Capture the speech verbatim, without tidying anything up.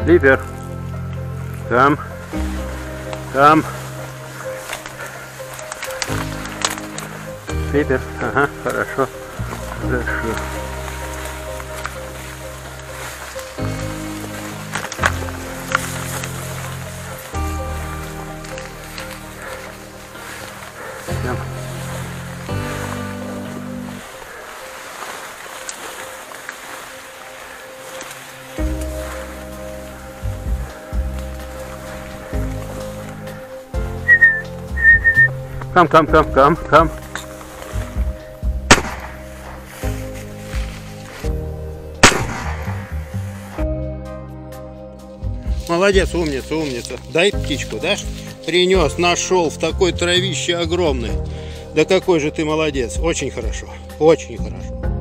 Липер. Там. Там. Липер. Ага, хорошо. Хорошо. Там. Come, come, come, come, come. Молодец, умница, умница. Дай птичку, дашь? Принес, нашел в такой травище огромной. Да какой же ты молодец. Очень хорошо, очень хорошо.